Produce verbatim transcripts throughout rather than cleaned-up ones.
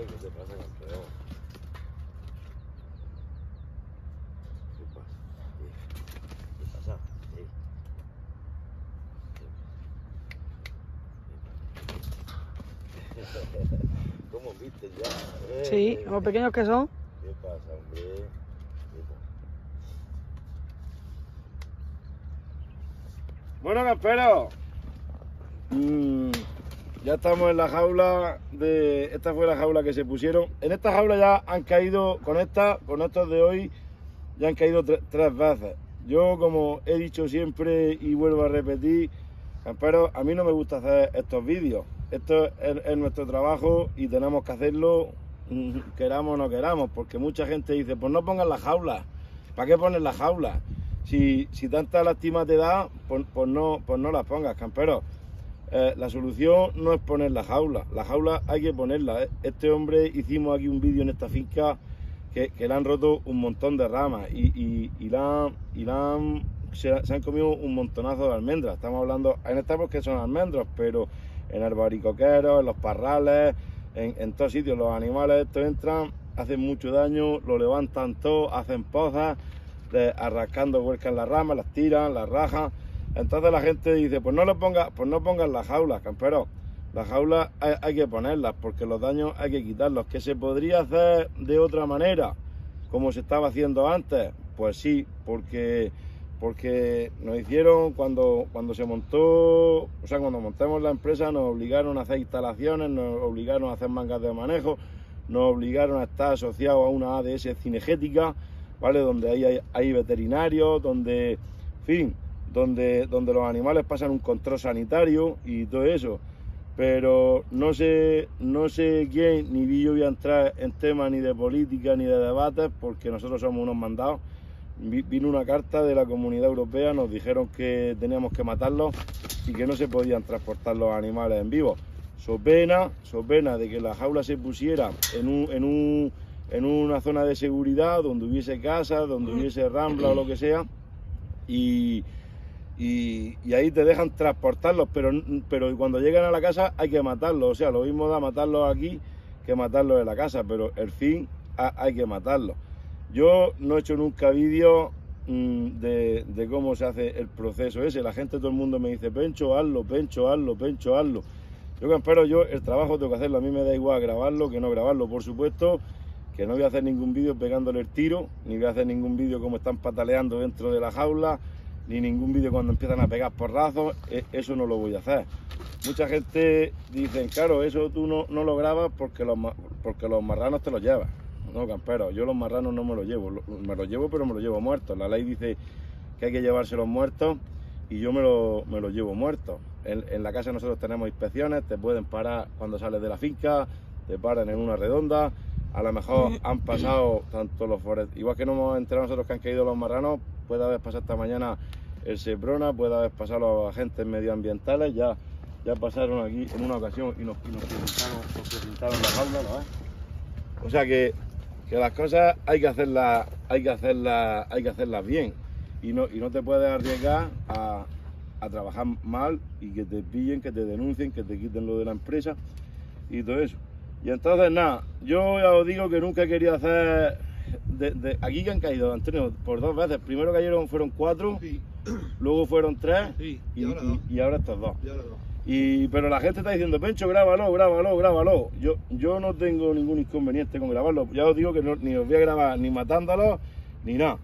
¿qué te pasa, campeón? ¿Qué pasa? ¿Qué pasa? ¿Cómo viste ya? Eh, Sí, eh, los pequeños que son. ¿Qué pasa, hombre? Bueno, camperos, mm, ya estamos en la jaula de... Esta fue la jaula que se pusieron. En esta jaula ya han caído, con esta, con estos de hoy, ya han caído tre tres veces. Yo, como he dicho siempre y vuelvo a repetir, camperos, a mí no me gusta hacer estos vídeos. Esto es, es nuestro trabajo y tenemos que hacerlo, queramos o no queramos, porque mucha gente dice, pues no pongan la jaula. ¿Para qué pones la jaula? Si, si tanta lástima te da, pues, pues, no, pues no las pongas, camperos. Eh, la solución no es poner la jaula, la jaula hay que ponerla. Este hombre, hicimos aquí un vídeo en esta finca que, que le han roto un montón de ramas y, y, y, la, y la han, se, se han comido un montonazo de almendras. Estamos hablando, en esta porque son almendros, pero en albaricoqueros, en los parrales, en, en todos sitios los animales estos entran, hacen mucho daño, lo levantan todo, hacen pozas, arrascando vuelcan las ramas, las tiran, las rajan. Entonces la gente dice, pues no le ponga, pues no pongan las jaulas, camperos. Las jaulas hay, hay que ponerlas porque los daños hay que quitarlos. ¿Que se podría hacer de otra manera, como se estaba haciendo antes? Pues sí, porque porque nos hicieron cuando cuando se montó, o sea, cuando montamos la empresa nos obligaron a hacer instalaciones, nos obligaron a hacer mangas de manejo, nos obligaron a estar asociados a una A D S cinegética, ¿vale? Donde hay, hay, hay veterinarios, donde, en fin, donde, donde los animales pasan un control sanitario y todo eso. Pero no sé, no sé quién, ni yo voy a entrar en temas ni de política ni de debates, porque nosotros somos unos mandados. Vino una carta de la Comunidad Europea, nos dijeron que teníamos que matarlos y que no se podían transportar los animales en vivo. So pena, so pena de que la jaula se pusiera en un... En un en una zona de seguridad, donde hubiese casa, donde hubiese rambla o lo que sea, y, y, y ahí te dejan transportarlos, pero, pero cuando llegan a la casa hay que matarlos, o sea, lo mismo da matarlos aquí que matarlos en la casa, pero el fin a, hay que matarlos. Yo no he hecho nunca vídeos mmm, de, de cómo se hace el proceso ese, la gente, todo el mundo me dice, Pencho, hazlo, Pencho, hazlo, Pencho, hazlo. Yo, campero, yo el trabajo tengo que hacerlo, a mí me da igual grabarlo que no grabarlo, por supuesto, que no voy a hacer ningún vídeo pegándole el tiro, ni voy a hacer ningún vídeo como están pataleando dentro de la jaula, ni ningún vídeo cuando empiezan a pegar porrazos, eso no lo voy a hacer. Mucha gente dice, claro, eso tú no, no lo grabas porque los, porque los marranos te los llevas. No, campero, yo los marranos no me los llevo, me los llevo pero me los llevo muertos. La ley dice que hay que llevárselos muertos y yo me los me lo llevo muertos. En, en la casa nosotros tenemos inspecciones, te pueden parar cuando sales de la finca, te paran en una redonda. A lo mejor han pasado tanto los forestes, igual que no hemos enterado nosotros que han caído los marranos, puede haber pasado esta mañana el Seprona, puede haber pasado los agentes medioambientales, ya, ya pasaron aquí en una ocasión y nos, y nos presentaron, nos presentaron la jaula, ¿no ves? O sea que, que las cosas hay que hacerlas, hay que hacerlas, hay que hacerlas bien y no, y no te puedes arriesgar a, a trabajar mal y que te pillen, que te denuncien, que te quiten lo de la empresa y todo eso. Y entonces nada, yo ya os digo que nunca he querido hacer, de, de, aquí que han caído, Antonio, por dos veces, primero cayeron, fueron cuatro, sí. Luego fueron tres, sí. y, y, ahora y, y ahora estos dos. Y ahora dos. Y, pero la gente está diciendo, Pencho, grábalo, grábalo, grábalo. Yo, yo no tengo ningún inconveniente con grabarlo, ya os digo que no, ni os voy a grabar ni matándolos, ni nada.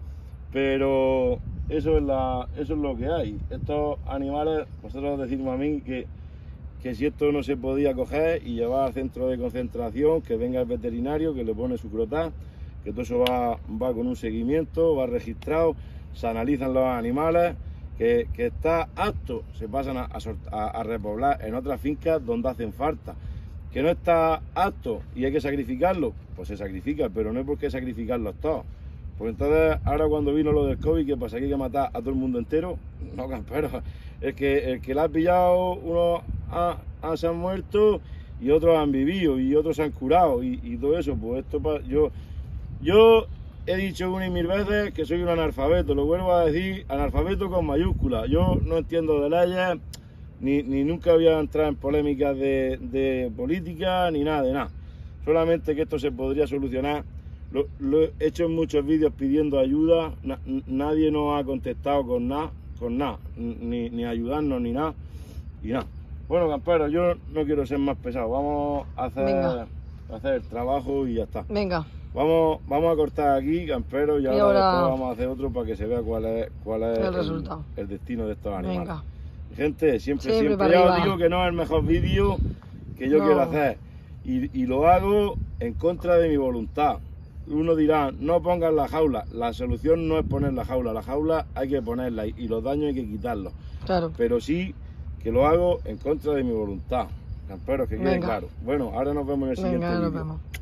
Pero eso es, la, eso es lo que hay. Estos animales, vosotros decirme a mí que... que si esto no se podía coger y llevar al centro de concentración, que venga el veterinario, que le pone su crotat, que todo eso va, va con un seguimiento, va registrado, se analizan los animales, que, que está apto, se pasan a, a, a repoblar en otras fincas donde hacen falta. Que no está apto y hay que sacrificarlo, pues se sacrifica, pero no hay por qué sacrificarlos todos. Pues entonces, ahora cuando vino lo del COVID, ¿qué pasa? ¿Que hay que matar a todo el mundo entero? No, campero. El que, el que la ha pillado, unos ha, ha, se han muerto y otros han vivido y otros se han curado y, y todo eso. Pues esto, yo, yo he dicho una y mil veces que soy un analfabeto, lo vuelvo a decir, analfabeto con mayúsculas. Yo no entiendo de leyes, ni, ni nunca voy a entrar en polémicas de, de política, ni nada de nada. solamente que esto se podría solucionar. Lo, lo he hecho en muchos vídeos pidiendo ayuda, na, nadie nos ha contestado con nada, con nada, ni, ni ayudarnos ni nada, y nada. Bueno, camperos, yo no quiero ser más pesado, vamos a hacer, a hacer el trabajo y ya está. Venga. Vamos, vamos a cortar aquí, camperos, y ahora, y ahora después vamos a hacer otro para que se vea cuál es, cuál es el, el, resultado. el destino de estos animales. Venga. Gente, siempre, siempre, siempre, ya os digo que no es el mejor vídeo que yo no. quiero hacer, y, y lo hago en contra de mi voluntad. Uno dirá, no pongas la jaula. La solución no es poner la jaula, la jaula hay que ponerla y, y los daños hay que quitarlos. Claro. Pero sí que lo hago en contra de mi voluntad. Camperos, que quede claro. Bueno, ahora nos vemos en el siguiente Venga, vídeo. nos vemos.